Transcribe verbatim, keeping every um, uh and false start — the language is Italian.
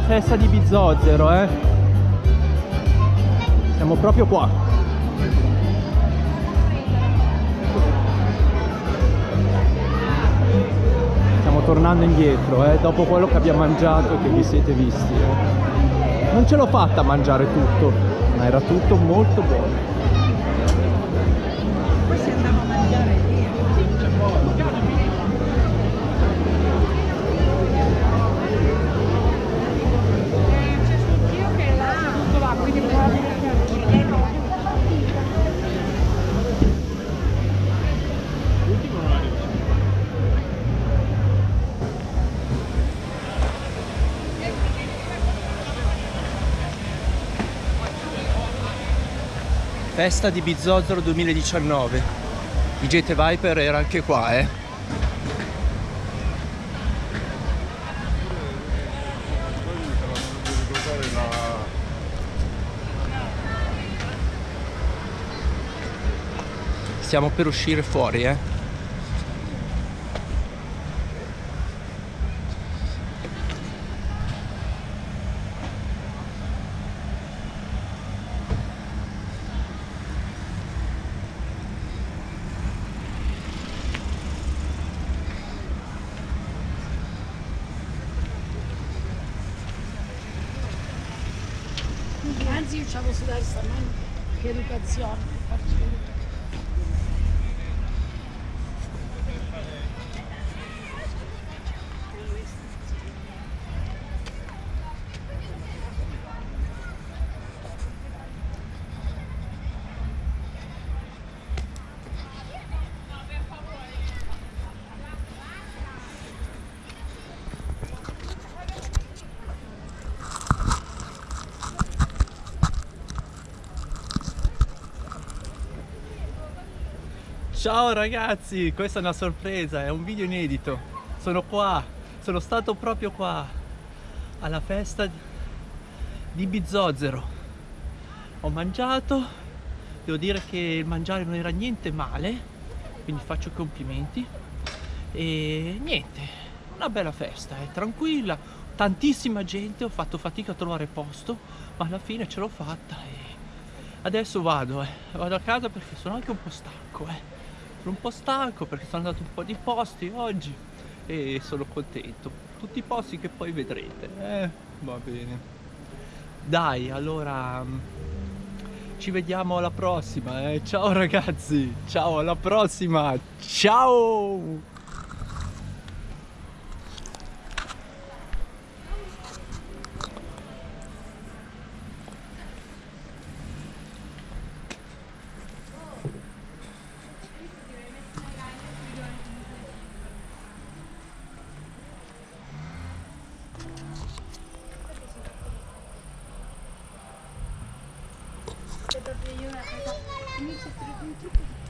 festa di Bizzozero, eh. Siamo proprio qua. Stiamo tornando indietro, eh, dopo quello che abbiamo mangiato e che vi siete visti. Eh. Non ce l'ho fatta a mangiare tutto, ma era tutto molto buono. Poi si andava a mangiare lì. C'è suo zio che l'ha seduto là, quindi probabilmente Festa di Bizzozero duemiladiciannove. I J T Viper era anche qua, eh. Stiamo per uscire fuori, eh. anzi io c'avevo su destra, ma che educazione, faccio vedere. Ciao ragazzi, questa è una sorpresa, è un video inedito. Sono qua, sono stato proprio qua alla festa di Bizzozero. Ho mangiato, devo dire che il mangiare non era niente male, quindi faccio complimenti. E niente, una bella festa, è tranquilla, tantissima gente, ho fatto fatica a trovare posto, ma alla fine ce l'ho fatta e adesso vado, eh. vado a casa perché sono anche un po' stanco, eh. Sono un po' stanco perché sono andato un po' di posti oggi e sono contento. Tutti i posti che poi vedrete, eh, va bene. Dai, allora ci vediamo alla prossima, eh. Ciao ragazzi, ciao, alla prossima, ciao! Io una cosa, inizio a